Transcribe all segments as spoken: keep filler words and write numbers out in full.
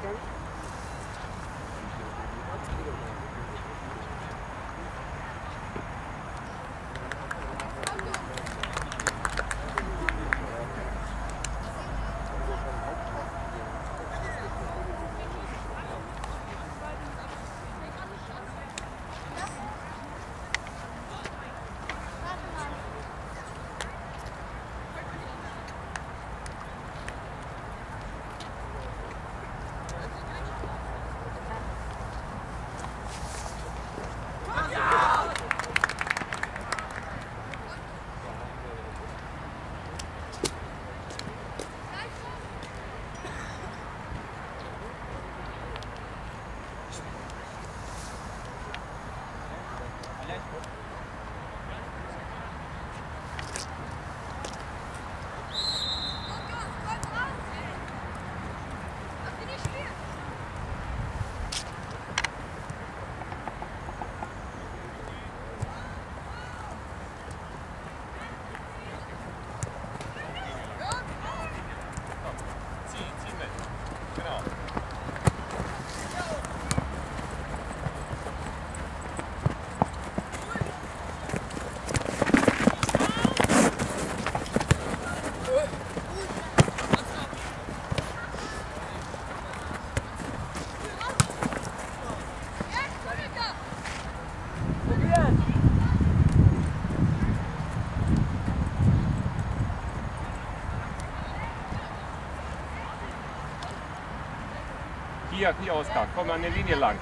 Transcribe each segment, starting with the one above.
Hier, hier Oskar, komm an der Linie lang.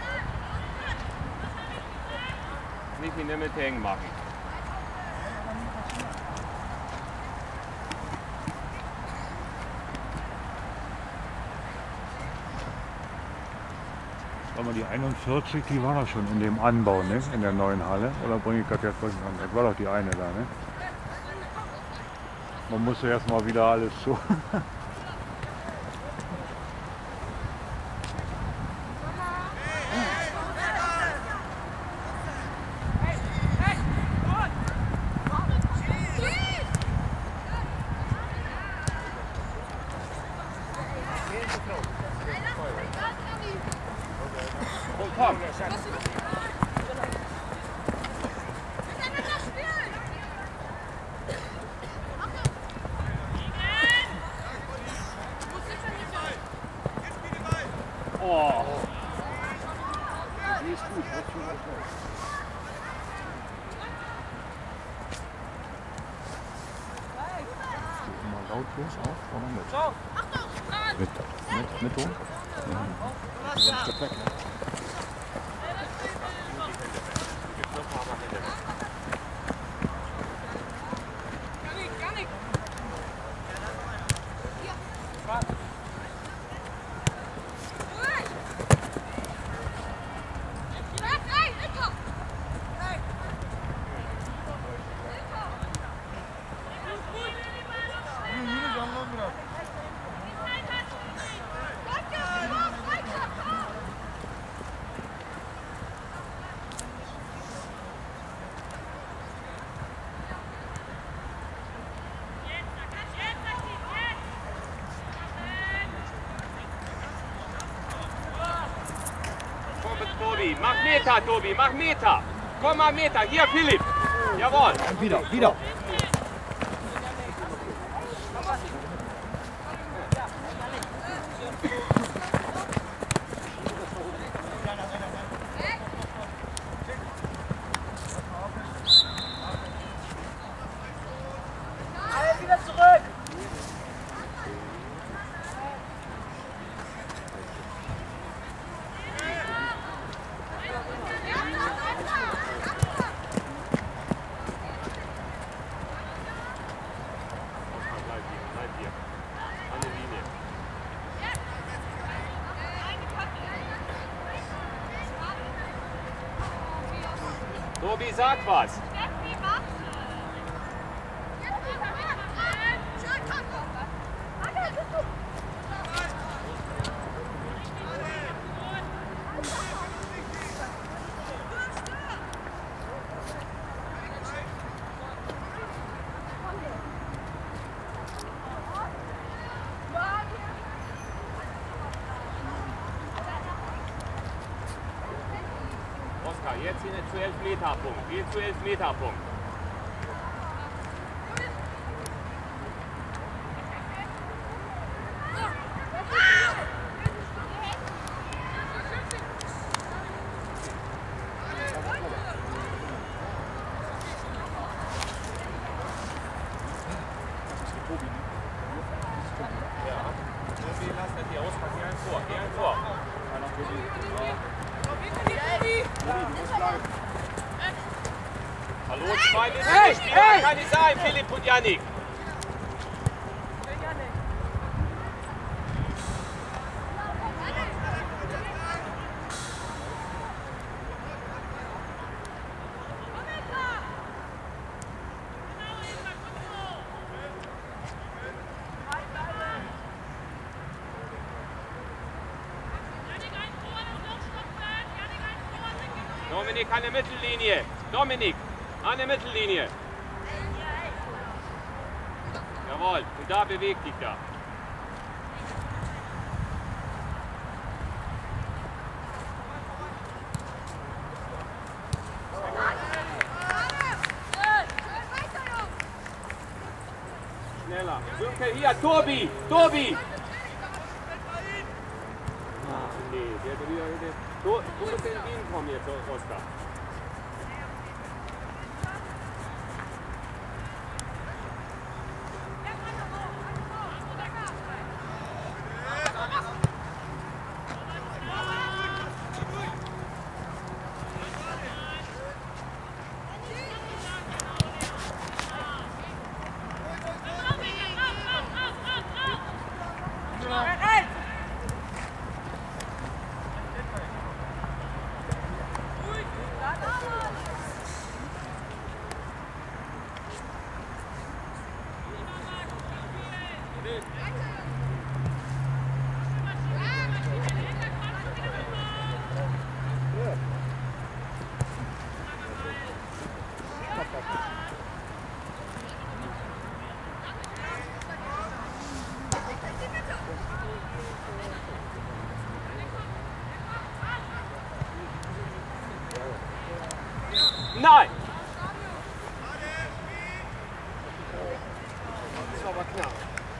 Nicht in der Mitte hängen machen. Aber die einundvierzig, die war doch schon in dem Anbau, ne? In der neuen Halle. Oder bringe ich das jetzt durcheinander? Das war doch die eine da, ne? Man musste erst mal wieder alles so. Komm. Oh. Die ist gut. Mal lautlos auf, oder mit? Mit, mit, mit Ton? Ja. Sonst geht weg, ne? Tobi, mach Meter, Tobi, mach Meter. Komm mal Meter, hier Philipp. Jawohl. Wieder, wieder. Tobi, sag was. Jetzt hin zu Elfmeterpunkt. Geh zu Elfmeterpunkt. Hallo, zwei Mittelspieler, kann nicht sein, Philipp und Yannick. Dominik an der Mittellinie. Dominik an der Mittellinie. Jawohl, und da bewegt dich da. Schneller. Sönke hier, Tobi, Tobi. Ach nee, der, der, der, du, du musst entgegenkommen jetzt, Oskar. Nein! Das war aber knapp.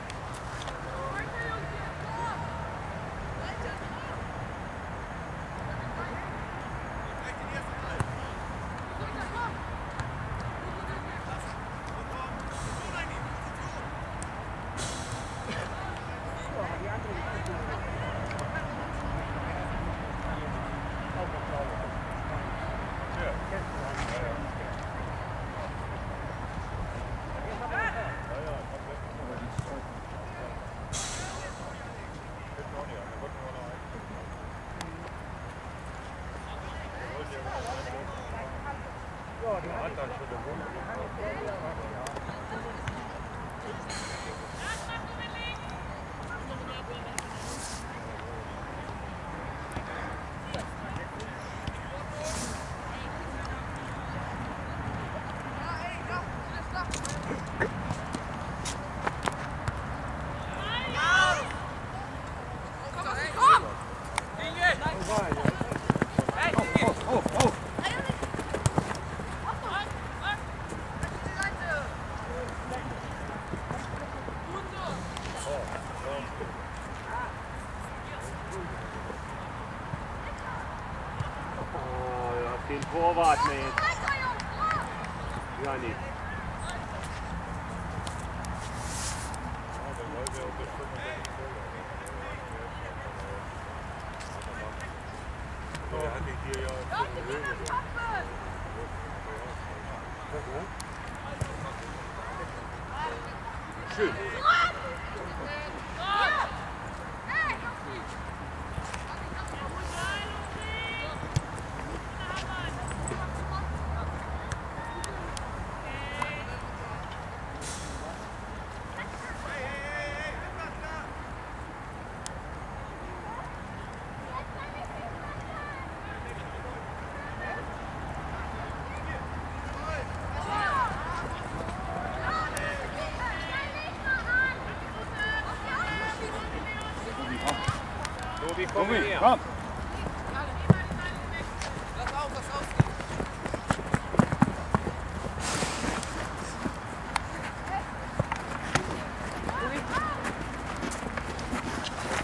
Den Torwart mit. Ja, nicht. Schön. Tobi, komm her. Komm. Lass auf, lass auf.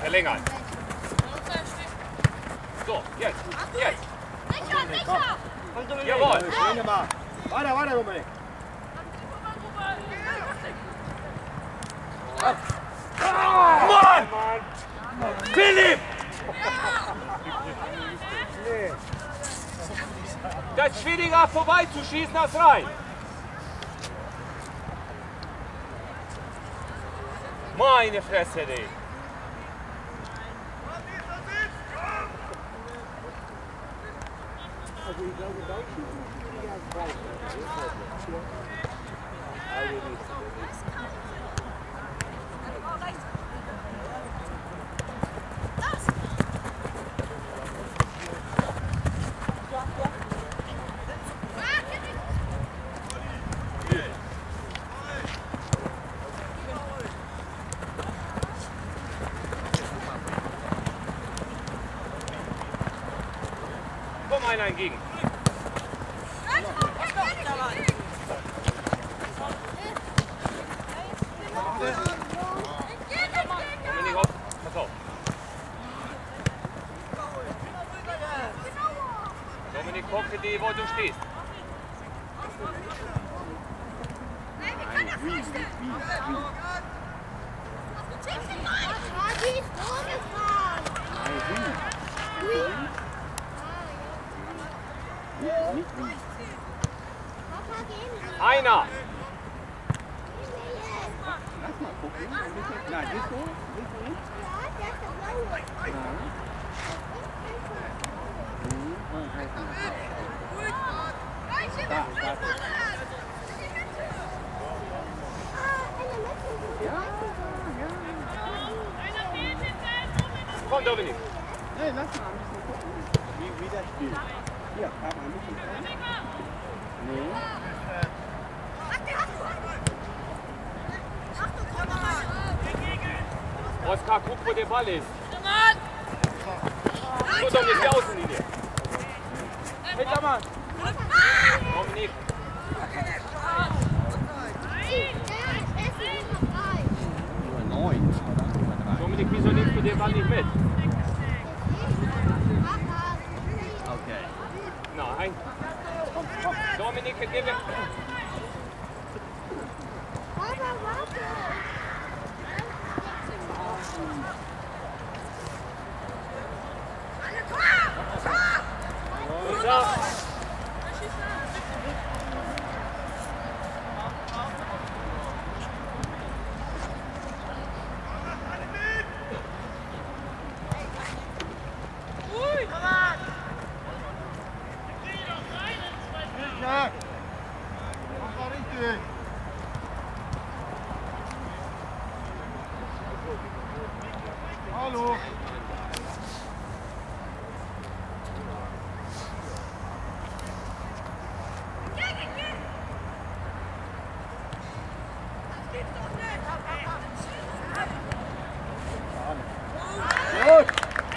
Verlängern. So, jetzt. Jetzt. Jawohl. Weiter, weiter, Dominik. Mann! Philipp! Das ist schwieriger vorbeizuschießen als rein. Meine Fresse, ey. Also ich glaube, Deutschen sind schwieriger als Weiße. Komm einer entgegen. Dominik, auf. Pass auf. Dominik, guck dir, wo du stehst. Einer! Lass mal gucken. Nein, siehst du? Siehst du nicht? Ja, der ist der blaue. Da, da. Ja, ja. Komm, Dominik. Nee, lass mal ein bisschen gucken, wie, wie das spielt. Hier, hab mal ein bisschen gucken. Nee. Oskar, guck, wo der Ball ist. So, Dominik, die Außenlinie. Hintermann! Dominik. Neun. Dominik, wieso nimmst du den Ball nicht mit? Okay. Nein. Dominik, gib mir. Hallo. Gut.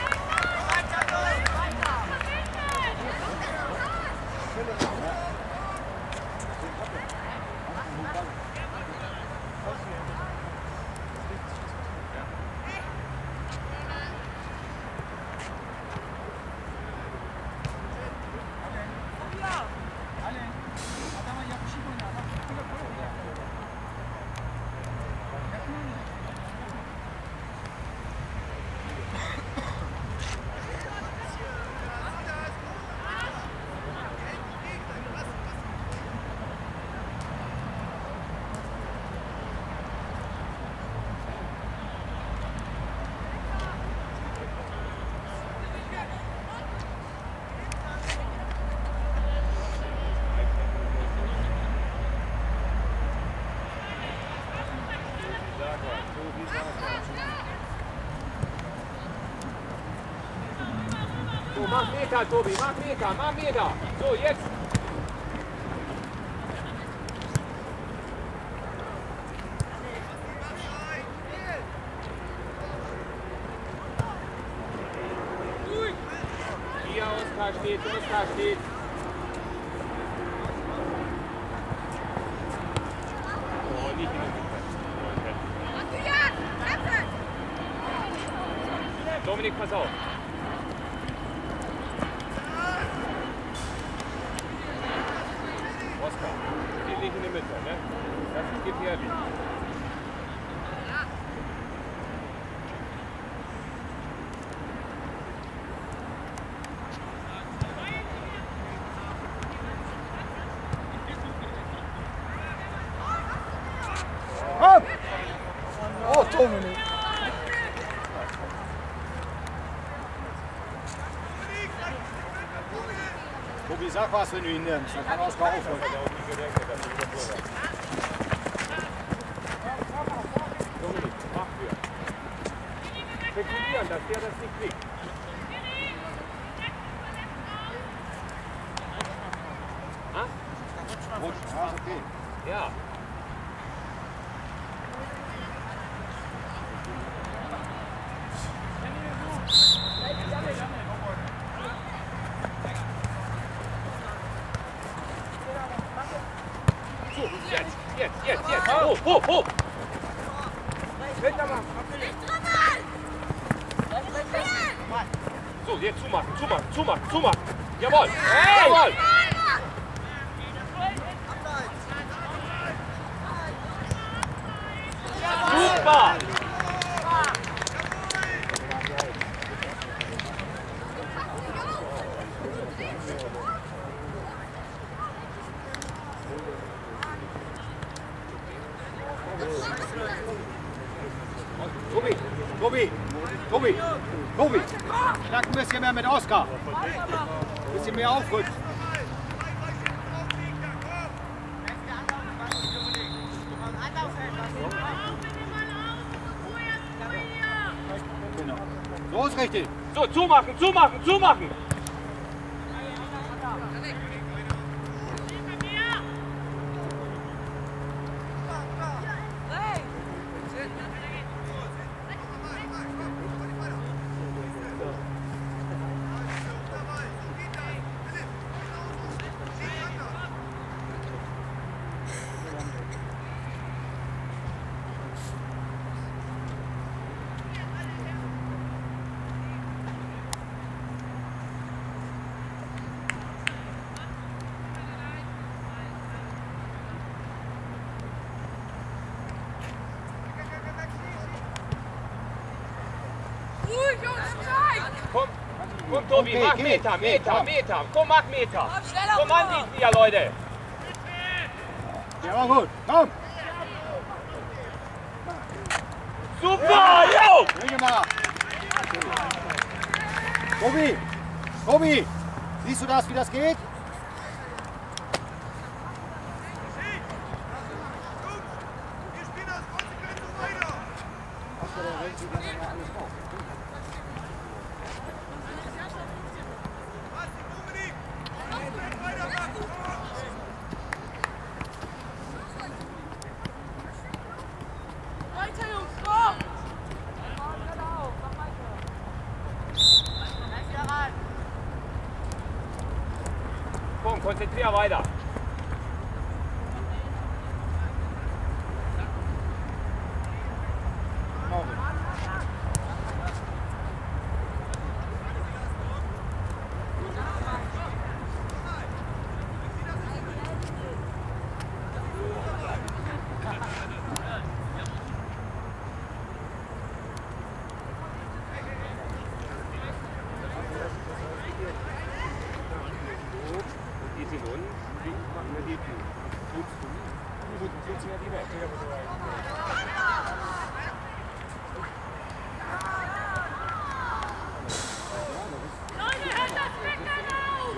So, mach Meter, Tobi, mach Meter, mach Meter. So, jetzt. Hier, Oskar steht, Oskar steht. Oh, nicht in der Mitte. Dominik, pass auf. Oskar, die liegt in der Mitte, ne? Das ist gefährlich. Hopp! Oh, Dominik! Tobi, sag was, wenn du ihn nimmst. Dann kann Oskar aufholen. Dominik, mach wir. Spekulieren, dass der das nicht kriegt. Ah? Rutsch, ja, ist okay. Ja. So, jetzt, jetzt, jetzt, jetzt. Hoch, hoch, hoch. So, jetzt zumachen, zumachen, zumachen, zumachen. Jawohl, jawohl. Super. Tobi, Tobi, Tobi, Tobi, schlag ein bisschen mehr mit Oskar. Ein bisschen mehr aufrücken. Genau. So ist richtig. So, zumachen, zumachen, zumachen. Komm, komm Tobi, Okay, mach okay, Meter, okay, Meter, komm. Meter. Komm, mach Meter. Komm, schneller, Komm an, Bruder. die ja, Leute. Ja, war gut. Komm. Super, jo! Bring mal. Tobi, Tobi, siehst du das, wie das geht? Weiter, Jungs, komm! Komm, konzentrier weiter. Die sind unten, die machen wir die Gut, gut, jetzt sind die weg. Leute, hört das Weckern auf!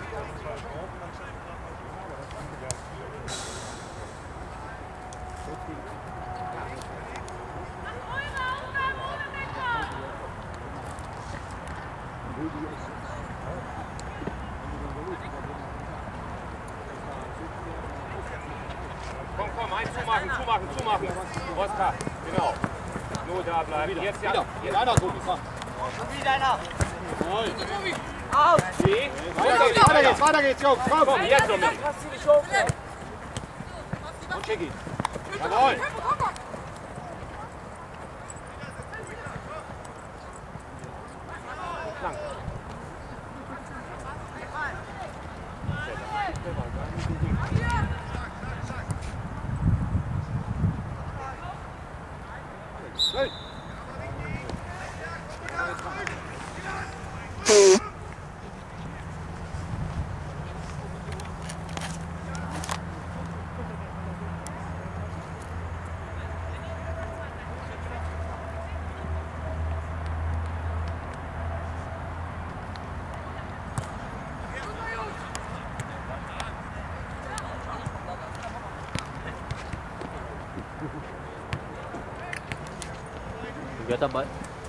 Macht eure Aufgaben ohne Wecker! Komm, komm, ein zumachen, zumachen, zumachen. Oskar, genau. Nur da bleiben. Jetzt ja. Wieder, wieder einer, Tobi, komm. Wieder einer. Jawohl. Auf! Die. Weiter geht's, weiter geht's, weiter geht's, Jungs, komm. Komm, jetzt Dominik. Und Schicki. Jawohl. Gehört dabei.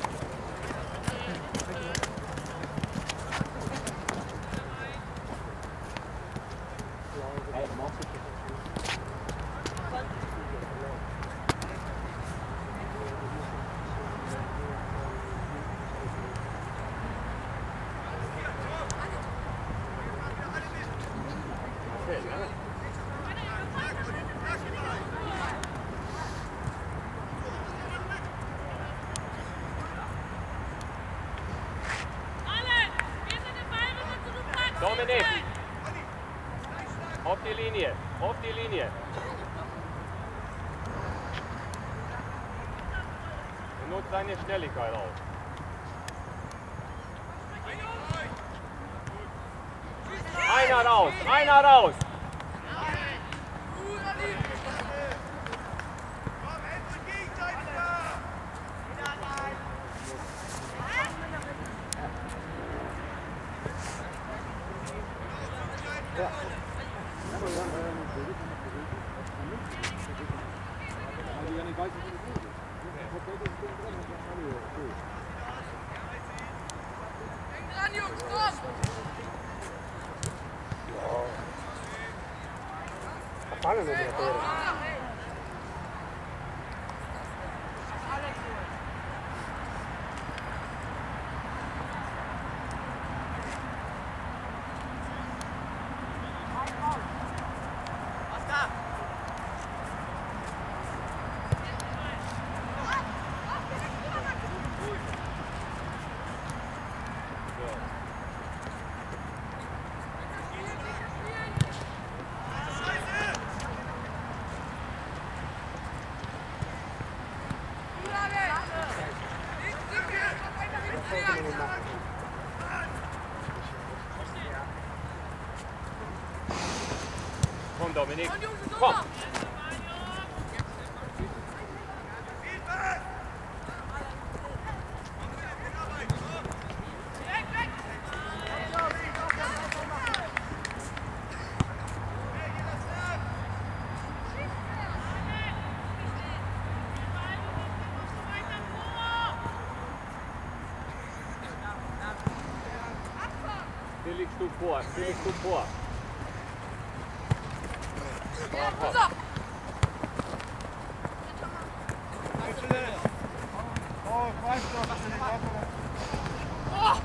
Dominik, auf die Linie, auf die Linie. Er nutzt seine Schnelligkeit auf. Einer raus, einer raus. Komm, Dominik, komm! Hier liegst du vor, hier liegst du vor. Oh, ich weiß doch, dass du nicht aufhörst.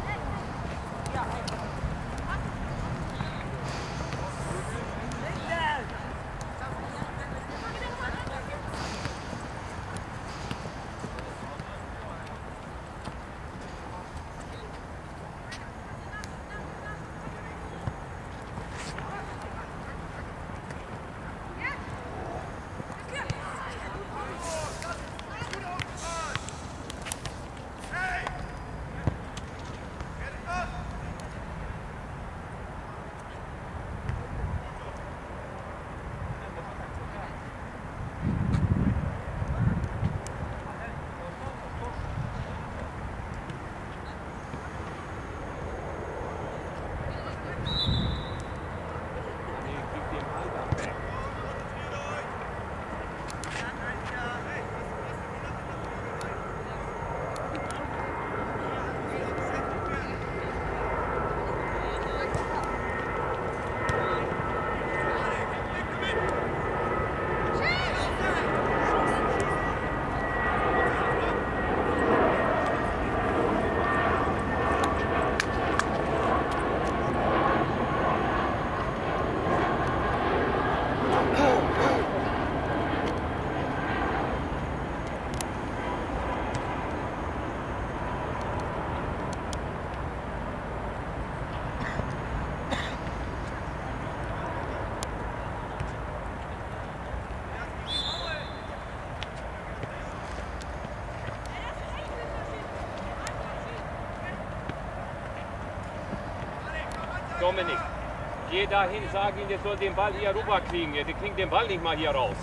Dominik, geh dahin, sag ihm, der soll den Ball hier rüber kriegen. Der kriegt den Ball nicht mal hier raus.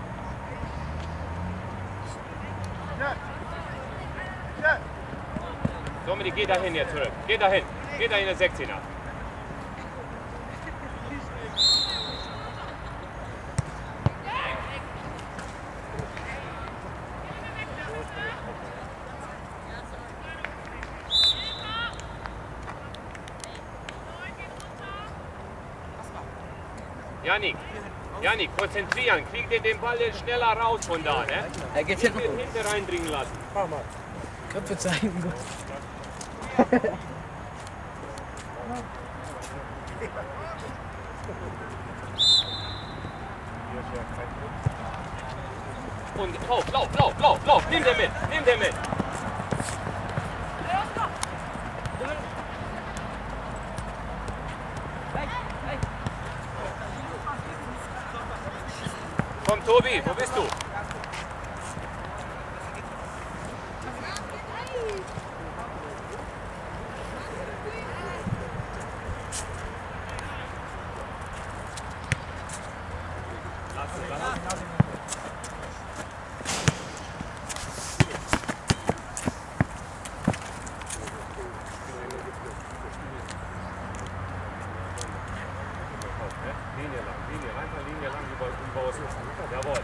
Dominik, geh dahin jetzt zurück. Geh dahin. Geh dahin, der sechzehner. Janik, Janik, konzentrieren. Krieg den, den Ball jetzt schneller raus von da, ne? Er geht Nicht hinten. mit hinten reindringen lassen. Mach mal. Köpfe zeigen. Und lauf, lauf, lauf, lauf, lauf. Nimm den mit, nimm den mit. Komm, Tobi, wo bist du? Linie lang, Linie, einfach Linie lang über den Bauer. Jawohl.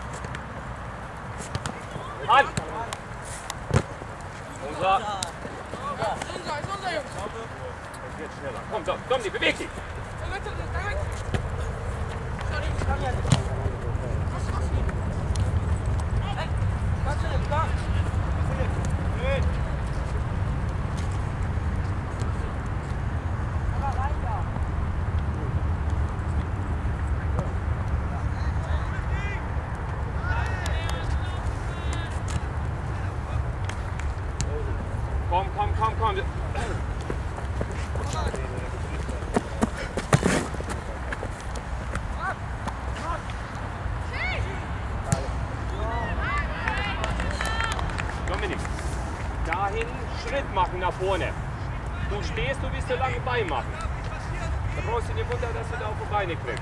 An! Unser. Jetzt schneller. Komm, komm, komm, die beweg dich. Komm, komm, komm, komm. Dominik, dahin Schritt machen nach vorne. Du stehst, du willst so lange Bein machen. Da brauchst du dir Wunder, dass du da auf die Beine kriegst.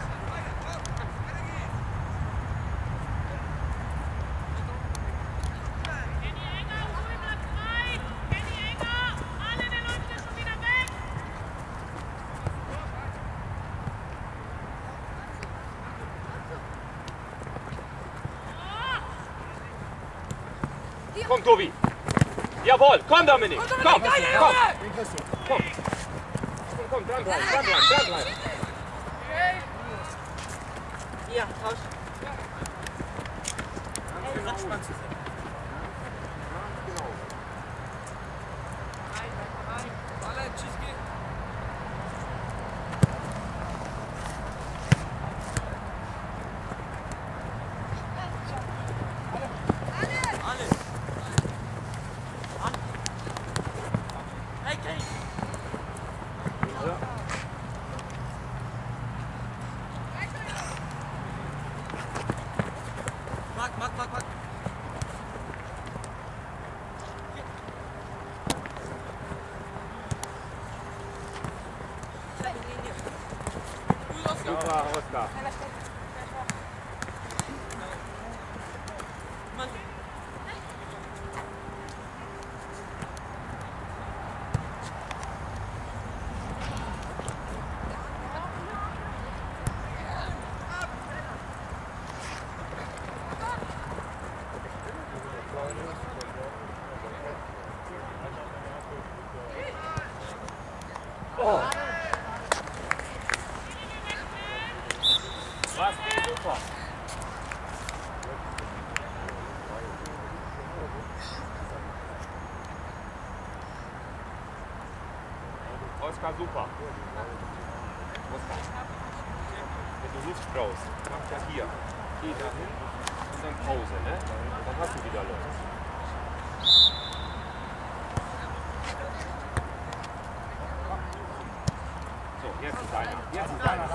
Komm, Tobi. Jawohl, komm, Dominik. Komm, komm. Komm. Komm, komm, dranbleiben, dranbleiben, dranbleiben. Hier, raus. Mark, Mark, Mark, Mark. Super, Oskar. Oh. Was geht super? Oskar, super. Oskar. Wenn du Luft brauchst, mach das hier. Geh da hin und dann Pause, ne? Dann hast du wieder Luft. So, jetzt ist einer. Jetzt ist einer.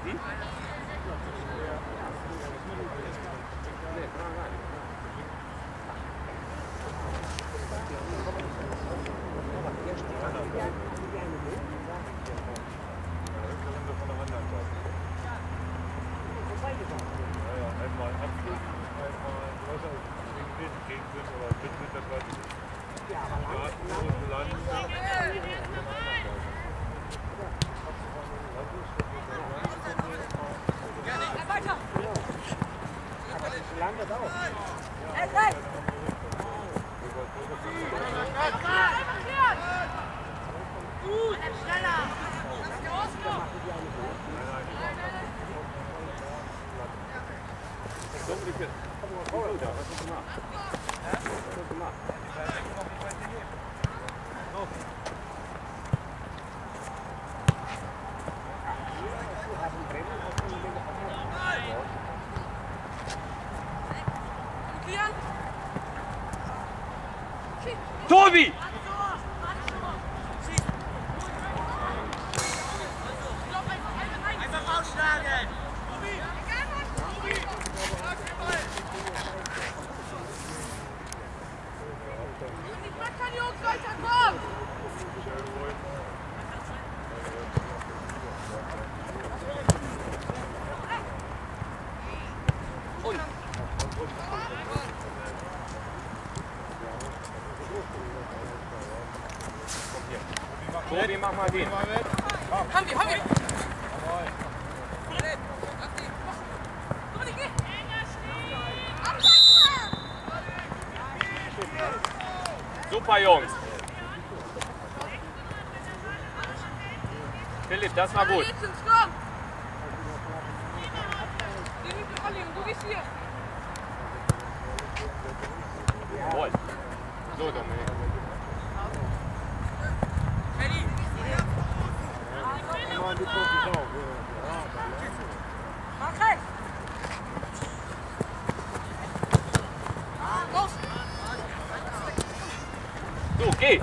Hm? Nee, nein, nein. Einmal abschließen, einmal Wasser gegen Wind gegen Wind, aber mit Wind, das weiß ich nicht. Ja, aber Land. Weiter! Lang das auch. Hey, hey! Gut, schneller! Dominik, komm mal da, was hast du gemacht? Was hast du gemacht? Tobi! Einfach ausschlagen! Ich kann Jungs weiterkommen! Tobi, mach mal den. Haben wir, haben wir! Super, Jungs. Philipp, das war gut. Jawohl. So, Dominik. So, geh!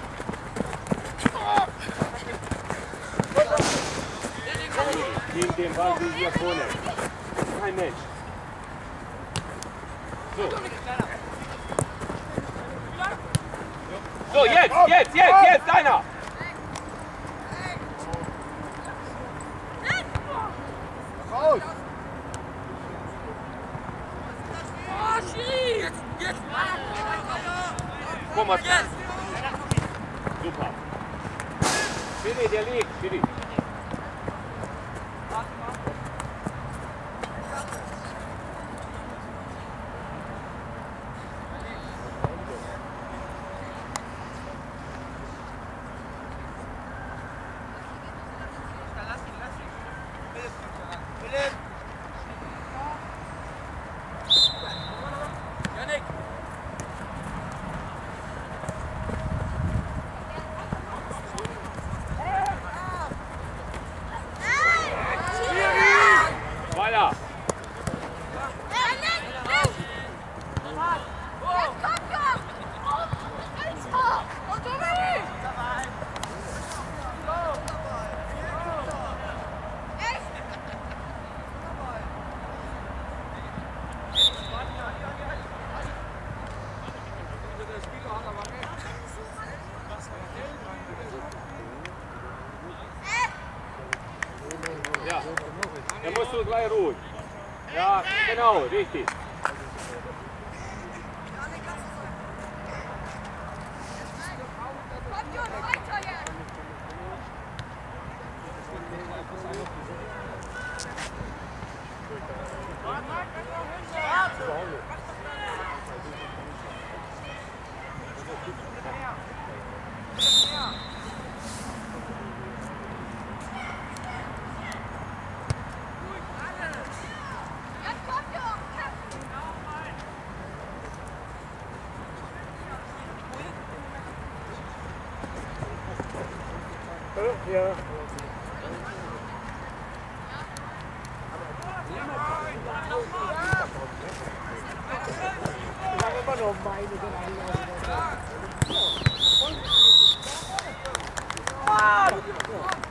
Neben dem Ball wie hier vorne. Kein Mensch. So. So, jetzt, jetzt, jetzt, jetzt, einer! Raus! Oh, Schiri! Jetzt, jetzt! Komm mal. Super. Schiri, der liegt. Schiri. Ja, dann musst du gleich ruhen. Ja, genau, richtig. Kommt Jungs, weiter jetzt! Jetzt kommt Jungs! Ja. Immer noch meine Gedanken.